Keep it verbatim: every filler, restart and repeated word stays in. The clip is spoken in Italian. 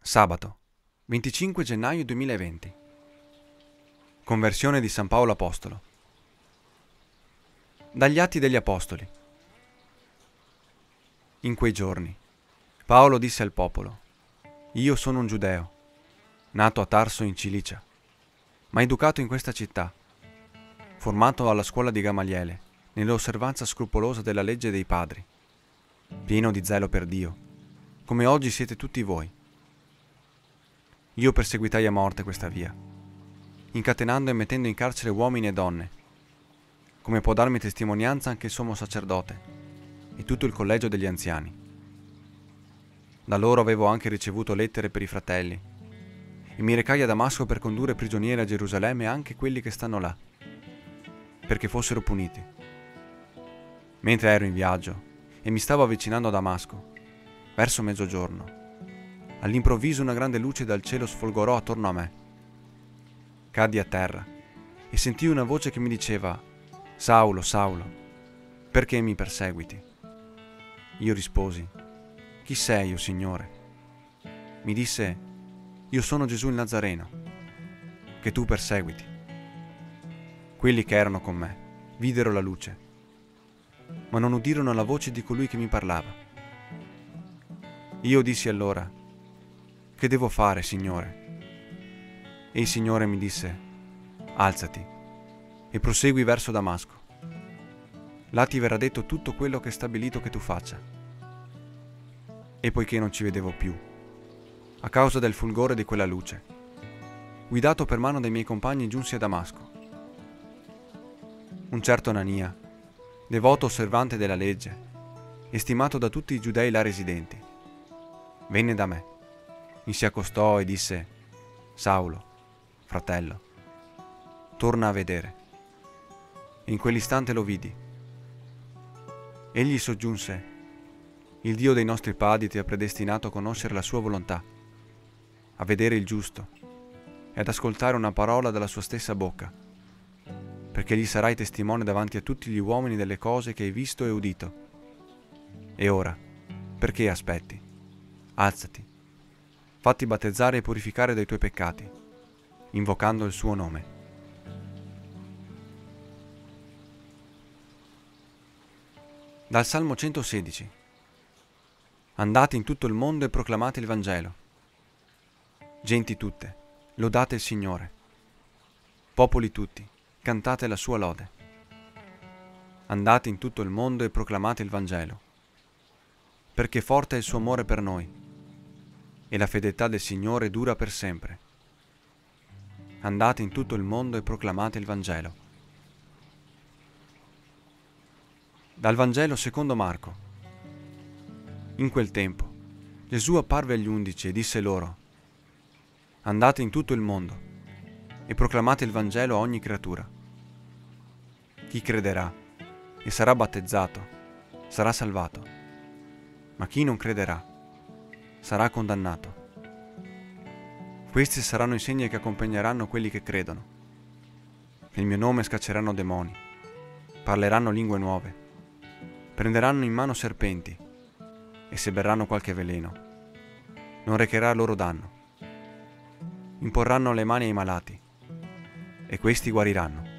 Sabato, venticinque gennaio duemilaventi. Conversione di San Paolo Apostolo. Dagli Atti degli Apostoli. In quei giorni, Paolo disse al popolo: Io sono un giudeo, nato a Tarso in Cilicia, ma educato in questa città, formato alla scuola di Gamaliele, nell'osservanza scrupolosa della legge dei padri, pieno di zelo per Dio, come oggi siete tutti voi. Io perseguitai a morte questa via, incatenando e mettendo in carcere uomini e donne, come può darmi testimonianza anche il sommo sacerdote e tutto il collegio degli anziani. Da loro avevo anche ricevuto lettere per i fratelli, e mi recai a Damasco per condurre prigionieri a Gerusalemme anche quelli che stanno là, perché fossero puniti. Mentre ero in viaggio e mi stavo avvicinando a Damasco, verso mezzogiorno, all'improvviso una grande luce dal cielo sfolgorò attorno a me. Caddi a terra e sentii una voce che mi diceva: Saulo, Saulo, perché mi perseguiti? Io risposi: Chi sei, o Signore? Mi disse: Io sono Gesù il Nazareno, che tu perseguiti. Quelli che erano con me videro la luce, ma non udirono la voce di colui che mi parlava. Io dissi allora: Che devo fare, Signore? E il Signore mi disse: Alzati e prosegui verso Damasco. Là ti verrà detto tutto quello che è stabilito che tu faccia. E poiché non ci vedevo più, a causa del fulgore di quella luce, guidato per mano dei miei compagni giunsi a Damasco. Un certo Anania, devoto osservante della legge, e stimato da tutti i giudei là residenti, venne da me, mi si accostò e disse: Saulo, fratello, torna a vedere. E in quell'istante lo vidi. Egli soggiunse: Il Dio dei nostri padri ti ha predestinato a conoscere la sua volontà, a vedere il giusto e ad ascoltare una parola dalla sua stessa bocca, perché gli sarai testimone davanti a tutti gli uomini delle cose che hai visto e udito. E ora, perché aspetti? Alzati, fatti battezzare e purificare dai tuoi peccati, invocando il suo nome. Dal Salmo centosedici. Andate in tutto il mondo e proclamate il Vangelo. Genti tutte, lodate il Signore. Popoli tutti, cantate la sua lode. Andate in tutto il mondo e proclamate il Vangelo, perché forte è il suo amore per noi, e la fedeltà del Signore dura per sempre. Andate in tutto il mondo e proclamate il Vangelo. Dal Vangelo secondo Marco. In quel tempo Gesù apparve agli undici e disse loro: Andate in tutto il mondo e proclamate il Vangelo a ogni creatura. Chi crederà e sarà battezzato sarà salvato, ma chi non crederà sarà condannato. Questi saranno i segni che accompagneranno quelli che credono. Nel mio nome scacceranno demoni, parleranno lingue nuove, prenderanno in mano serpenti, e se berranno qualche veleno, non recherà loro danno. Imporranno le mani ai malati, e questi guariranno.